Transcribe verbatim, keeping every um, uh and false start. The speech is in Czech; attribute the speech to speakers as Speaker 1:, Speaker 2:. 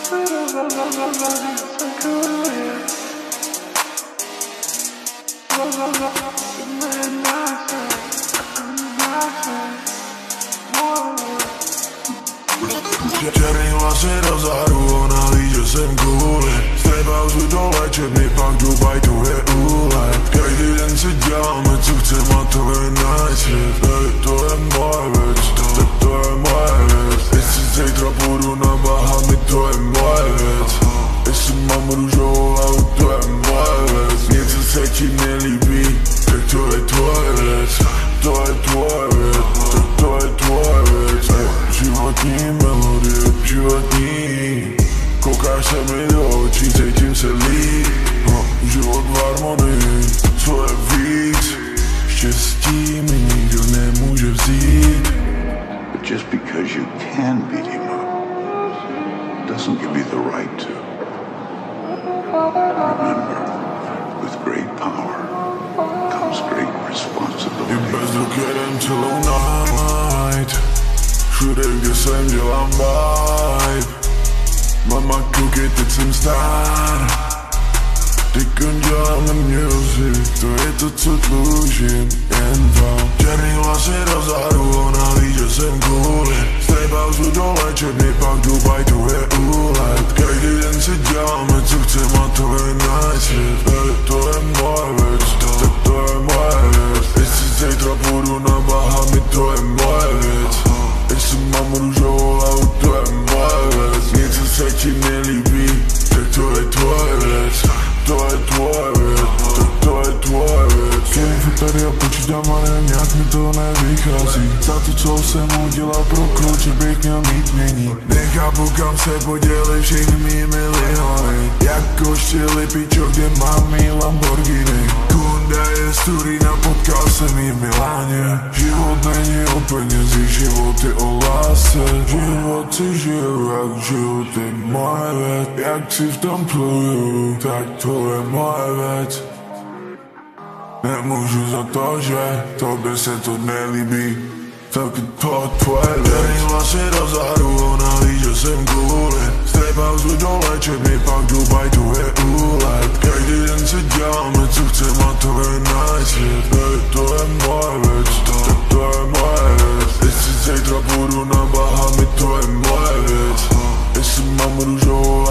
Speaker 1: Černý vlasy do záru, ona ví, že jsem kvůli. Stejpauzu do léčebny, pak Dubaj, tu je úlet. Každý den si děláme, co chcem a to je nice. Hey, to je moje věc, to, to je moje věc. Jestli zítra půjdu na Bahamy, to je moje věc. Jestli mám růžovou hlavu, to je moje věc. Něco se ti nelíbí, tak to je tvoje věc. To je tvoje věc, tak to je tvoje věc. Hey, životní melodie, životní. Koukáš se mi do očí, cítím se líp. No, život v harmonii, co je víc. Štěstí mi nikdo nemůže vzít.
Speaker 2: But just because you can beat him up doesn't give you the right to. Remember, with great power comes great responsibility.
Speaker 1: I bez ruky jedem celou night. Všude, kde jsem, dělám vibe. Mama koukej, teď jsem star. Teďkon děláme music, to je to, co dlužím jen vám. Černý vlasy do záru, ona ví, že jsem kvůli. Stejpauzu do léčebny, pak Dubaj, tu je úlet. Každý den si děláme, co chcem a to je nice. Hey, to je moje věc, to, to je moje věc. Jestli zítra půjdu na Bahamy, to je moje věc. Jestli mám růžovou hlavu, to je moje věc. Něco se ti nelíbí, tak to je tvoje věc. To je tvoje věc, tak to je tvoje věc. Stojím furt tady a počítám, ale nějak mi to nevychází. Za to, co jsem udělal pro kluče, bych měl mít mění. Nechápu, kam se poděli všechny mý miliony. Jako štěli pičo, kde mám mý Lamborghini. Kunda je studína, potkal jsem jí v Miláně. Život není o penězích, život je o lásce. Život si žiju, jak žiju, ty moje věc. Jak si v tom pluju, tak to je moje věc. Nemůžu za to, že tobě se to nelíbí. Tak je to tvoje věc. Černý vlasy do záru, ona ví, že jsem kvůli. Stejpauzu do léčebny, pak Dubaj, tu je úlet. Každý den si děláme, co chcem a to je nice. Hey, to je moje věc, to, to je moje věc. Jestli zítra půjdu na Bahamy, to je moje věc. Jestli mám růžovou